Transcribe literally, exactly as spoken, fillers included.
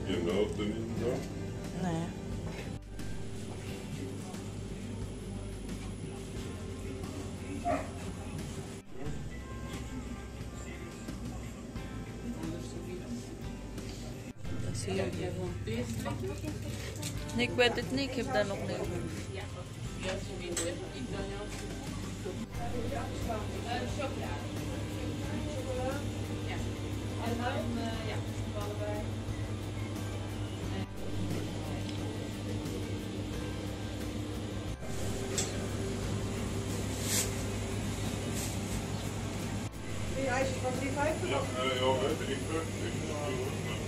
Je noten niet zo? Nee. Dat zie je. Nee, ik weet het niet, ik heb daar nog niet. Chocolade. Ja. En dan, ja, allebei. Drie ijsjes van drie vijftig? Ja, ja, weet ik.